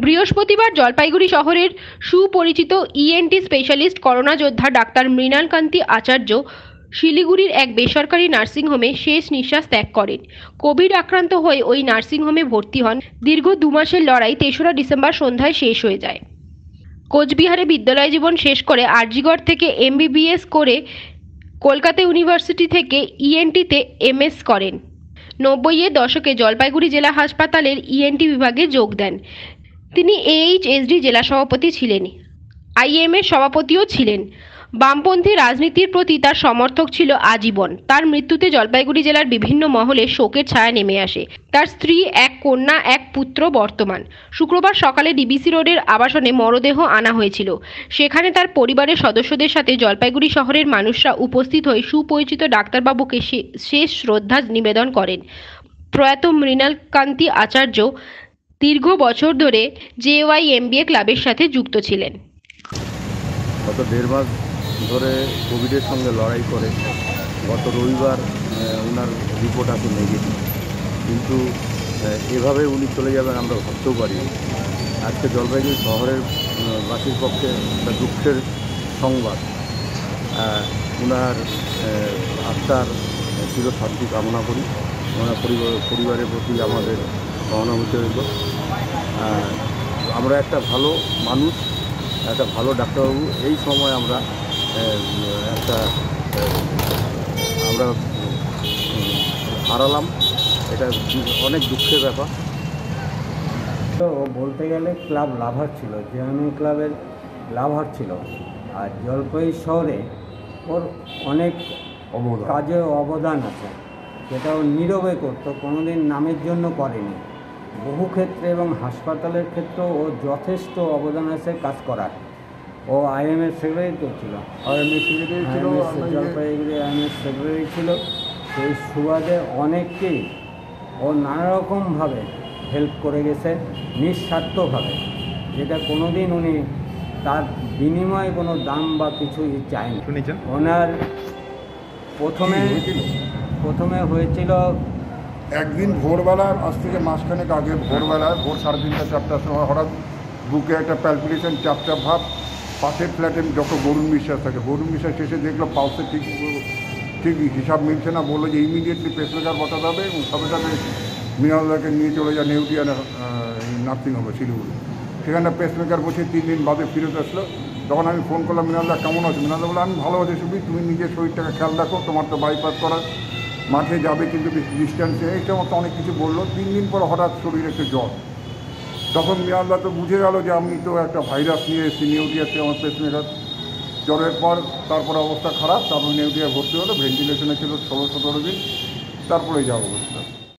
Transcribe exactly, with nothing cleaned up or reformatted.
বৃহস্পতিবার জলপাইগুড়ি শহরের সুপরিচিত ইএনটি স্পেশালিস্ট করোনা যোদ্ধা ডাক্তার মৃণালকান্তি আচার্য শিলিগুড়ির এক বেসরকারি নার্সিংহোমে শেষ নিঃশ্বাস ত্যাগ করেন। কোভিড আক্রান্ত হয়ে ওই নার্সিংহোমে ভর্তি হন। দীর্ঘ দু মাসের লড়াই তেসরা ডিসেম্বর সন্ধ্যায় শেষ হয়ে যায়। কোচবিহারে বিদ্যালয় জীবন শেষ করে আরজিগড় থেকে এমবিবিএস করে কলকাতা ইউনিভার্সিটি থেকে ইএনটিতে এমএস করেন। নব্বইয়ের দশকে জলপাইগুড়ি জেলা হাসপাতালের ইএনটি বিভাগে যোগ দেন। তিনি এইচএসডি জেলা সভাপতি ছিলেন, আইএমএর সভাপতিও ছিলেন। বামপন্থী রাজনীতির প্রতি তার সমর্থক ছিল আজীবন। তার মৃত্যুতে জলপাইগুড়ি জেলার বিভিন্ন মহলে শোকের ছায়া নেমে আসে। তার স্ত্রী, এক কন্যা, এক পুত্র বর্তমান। শুক্রবার সকালে ডিবিসি রোডের আবাসনে মরদেহ আনা হয়েছিল। সেখানে তার পরিবারের সদস্যদের সাথে জলপাইগুড়ি শহরের মানুষরা উপস্থিত হয়ে সুপরিচিত ডাক্তারবাবুকে শেষ শ্রদ্ধা নিবেদন করেন। প্রয়াত মৃণালকান্তি আচার্য দীর্ঘ বছর ধরে জেওয়াইএমবিএ ক্লাবের সাথে যুক্ত ছিলেন। গত দেড় মাস ধরে কোভিডের সঙ্গে লড়াই করে গত রবিবার ওনার রিপোর্ট আসে নেগেটিভ, কিন্তু এভাবে উনি চলে যাবেন আমরা ভাবতেও পারি। আজকে জলপাইগুড়ি শহরের বাসীর পক্ষে একটা দুঃখের সংবাদ। ওনার আত্মার চিরশান্তি কামনা করি। ওনার পরিবার পরিবারের প্রতি আমাদের সহানুভূতি হইল। আমরা একটা ভালো মানুষ, একটা ভালো ডাক্তারবাবু এই সময় আমরা একটা আমরা হারালাম। এটা অনেক দুঃখের ব্যাপার। তো বলতে গেলে ক্লাব লাভার ছিল, জেএমএ ক্লাবের লাভার ছিল। আর জলপাইগুড়ি শহরে ওর অনেক কাজে অবদান আছে, যেটা ও নীরবে করতো, কোনোদিন নামের জন্য করেনি। বহু ক্ষেত্রে এবং হাসপাতালের ক্ষেত্রেও ও যথেষ্ট অবদান আছে কাজ করার। ও আইএমএস সেক্রেটারি ছিল, আইএমএস সেক্রেটারি ছিল জলপাইগুড়ি আইএমএস সেক্রেটারি ছিল। সেই সুবাদে অনেককেই ও নানা রকমভাবে হেল্প করে গেছে নিঃস্বার্থভাবে, যেটা কোনোদিন উনি তার বিনিময়ে কোনো দাম বা কিছুই চায়নি। ওনার প্রথমে প্রথমে হয়েছিল একদিন ভোরবেলায়, আজ থেকে মাসখানেক আগে ভোরবেলায় ভোর সাড়ে তিনটা চারটার সময় হঠাৎ বুকে একটা প্যালপিটেশন, চাপচাপ ভাব। পাশের ফ্ল্যাটে যত বরুণ বিশ্বাস থাকে, বরুণ বিশ্বাস শেষে দেখলো পালসে ঠিক ঠিক হিসাব মিলছে না। বললো যে ইমিডিয়েটলি পেসমেকার বসাতে হবে এবং সাথে সাথে মৃণালদাকে নিয়ে চলে যায় নেউটিয়া নার্সিংহোমে শিলিগুড়ি। সেখানে পেসমেকার বসে তিন দিন বাদে ফিরত আসলো। তখন আমি ফোন করলাম, মৃণালদা কেমন আছে? মৃণালদা বলে আমি ভালো আছি, সুবি তুমি নিজের শরীরটাকে খেয়াল রাখো, তোমার তো বাইপাস করার, মাঠে যাবে কিন্তু বেশি ডিস্ট্যান্সে, এই সমস্ত অনেক কিছু বললো। তিন দিন পর হঠাৎ শরীরে একটু জ্বর। তখন মৃণালদা তো বুঝে গেল যে আমি তো একটা ভাইরাস নিয়ে এসেছি, নেউটিয়াতে আমার পেসমেকার। জ্বরের পর তারপরে অবস্থা খারাপ, তারপর নেউটিয়া ভর্তি হলো, ভেন্টিলেশনে ছিল ষোলো সতেরো দিন, তারপরে যাবো অবস্থা।